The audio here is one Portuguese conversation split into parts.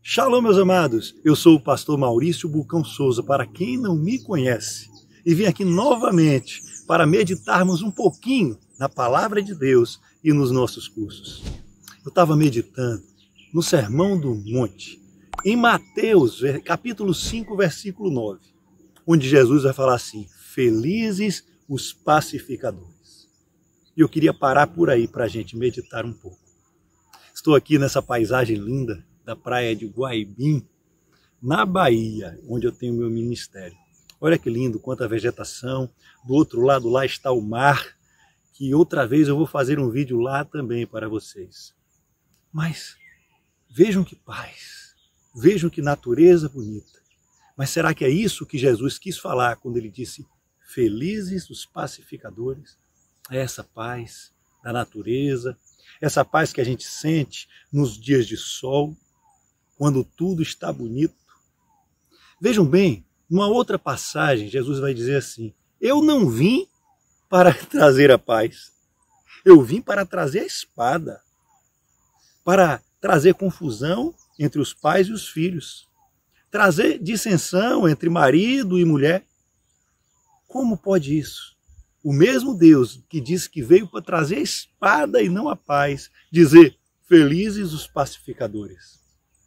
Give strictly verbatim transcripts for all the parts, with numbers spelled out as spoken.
Shalom, meus amados, eu sou o pastor Maurício Bulcão Souza, para quem não me conhece, e vim aqui novamente para meditarmos um pouquinho na Palavra de Deus e nos nossos cursos. Eu estava meditando no Sermão do Monte, em Mateus, capítulo cinco, versículo nove, onde Jesus vai falar assim: felizes os pacificadores. E eu queria parar por aí para a gente meditar um pouco. Estou aqui nessa paisagem linda da praia de Guaibim, na Bahia, onde eu tenho meu ministério. Olha que lindo, quanta vegetação. Do outro lado lá está o mar, que outra vez eu vou fazer um vídeo lá também para vocês. Mas vejam que paz, vejam que natureza bonita. Mas será que é isso que Jesus quis falar quando ele disse felizes os pacificadores? É essa paz da natureza, essa paz que a gente sente nos dias de sol, quando tudo está bonito. Vejam bem, numa outra passagem, Jesus vai dizer assim: eu não vim para trazer a paz, eu vim para trazer a espada, para trazer confusão entre os pais e os filhos, trazer dissensão entre marido e mulher. Como pode isso? O mesmo Deus que disse que veio para trazer a espada e não a paz, dizer felizes os pacificadores.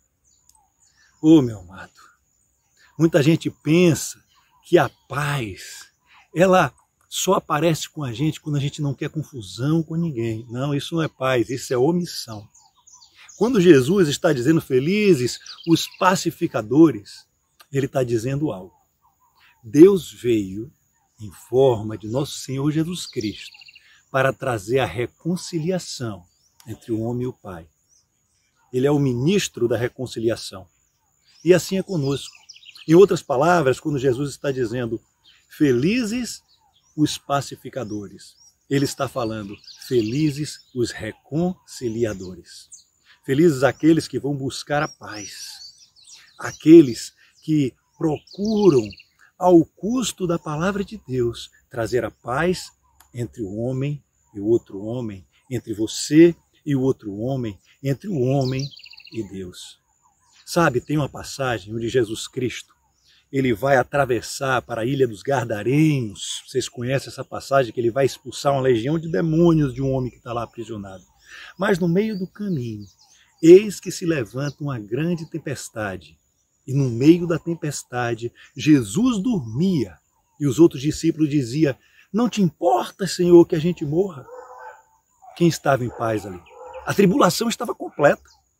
Oh, meu amado, muita gente pensa que a paz, ela só aparece com a gente quando a gente não quer confusão com ninguém. Não, isso não é paz, isso é omissão. Quando Jesus está dizendo felizes os pacificadores, ele está dizendo algo. Deus veio em forma de nosso Senhor Jesus Cristo para trazer a reconciliação entre o homem e o Pai. Ele é o ministro da reconciliação. E assim é conosco. Em outras palavras, quando Jesus está dizendo felizes os pacificadores, ele está falando felizes os reconciliadores. Felizes aqueles que vão buscar a paz. Aqueles que procuram, ao custo da palavra de Deus, trazer a paz entre o homem e o outro homem, entre você e o outro homem, entre o homem e Deus. Sabe, tem uma passagem onde Jesus Cristo, ele vai atravessar para a ilha dos Gardarenos. Vocês conhecem essa passagem, que ele vai expulsar uma legião de demônios de um homem que está lá aprisionado. Mas no meio do caminho, eis que se levanta uma grande tempestade. E no meio da tempestade, Jesus dormia. E os outros discípulos diziam: não te importa, Senhor, que a gente morra? Quem estava em paz ali? A tribulação estava completa.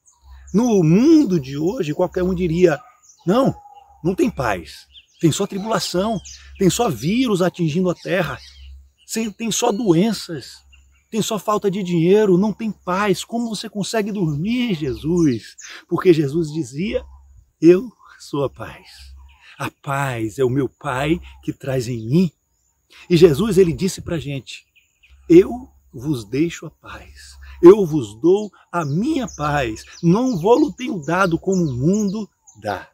No mundo de hoje, qualquer um diria: não, não tem paz. Tem só tribulação, tem só vírus atingindo a terra, tem só doenças, tem só falta de dinheiro, não tem paz. Como você consegue dormir, Jesus? Porque Jesus dizia: eu sou a paz. A paz é o meu Pai que traz em mim. E Jesus, ele disse para a gente: eu vos deixo a paz. Eu vos dou a minha paz. Não vou-lo tenho dado como o mundo dá.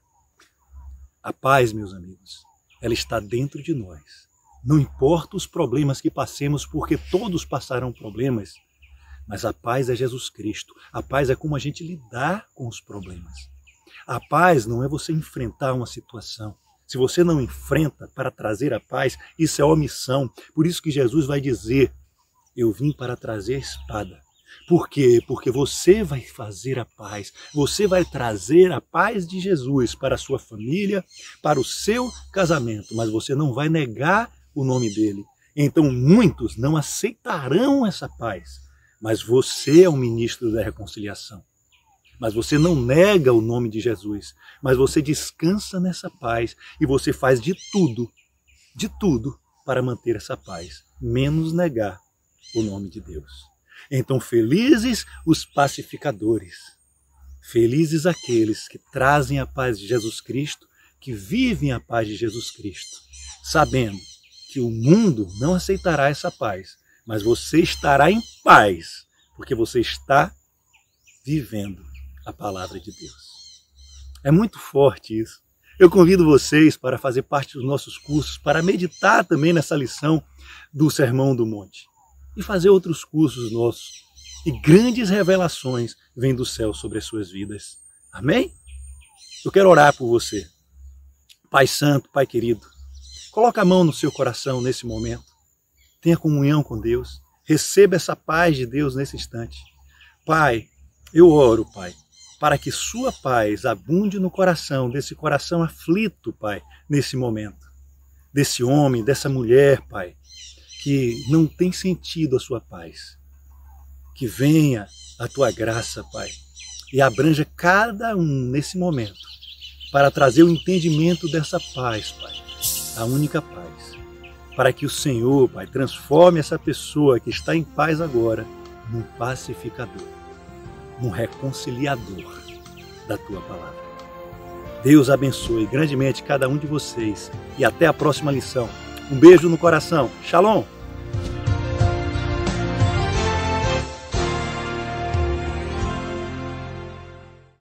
A paz, meus amigos, ela está dentro de nós. Não importa os problemas que passemos, porque todos passarão problemas. Mas a paz é Jesus Cristo. A paz é como a gente lidar com os problemas. A paz não é você enfrentar uma situação. Se você não enfrenta para trazer a paz, isso é omissão. Por isso que Jesus vai dizer: eu vim para trazer a espada. Por quê? Porque você vai fazer a paz. Você vai trazer a paz de Jesus para a sua família, para o seu casamento. Mas você não vai negar o nome dele. Então muitos não aceitarão essa paz. Mas você é o ministro da reconciliação. Mas você não nega o nome de Jesus, mas você descansa nessa paz e você faz de tudo, de tudo para manter essa paz, menos negar o nome de Deus. Então felizes os pacificadores, felizes aqueles que trazem a paz de Jesus Cristo, que vivem a paz de Jesus Cristo, sabendo que o mundo não aceitará essa paz, mas você estará em paz, porque você está vivendo a palavra de Deus. É muito forte isso. Eu convido vocês para fazer parte dos nossos cursos, para meditar também nessa lição do Sermão do Monte e fazer outros cursos nossos. E grandes revelações vêm do céu sobre as suas vidas. Amém? Eu quero orar por você. Pai Santo, Pai querido, coloca a mão no seu coração nesse momento. Tenha comunhão com Deus. Receba essa paz de Deus nesse instante. Pai, eu oro, Pai, para que sua paz abunde no coração, desse coração aflito, Pai, nesse momento. Desse homem, dessa mulher, Pai, que não tem sentido a sua paz. Que venha a tua graça, Pai, e abranja cada um nesse momento, para trazer o entendimento dessa paz, Pai, a única paz, para que o Senhor, Pai, transforme essa pessoa que está em paz agora num pacificador, num reconciliador da tua palavra. Deus abençoe grandemente cada um de vocês e até a próxima lição. Um beijo no coração. Shalom!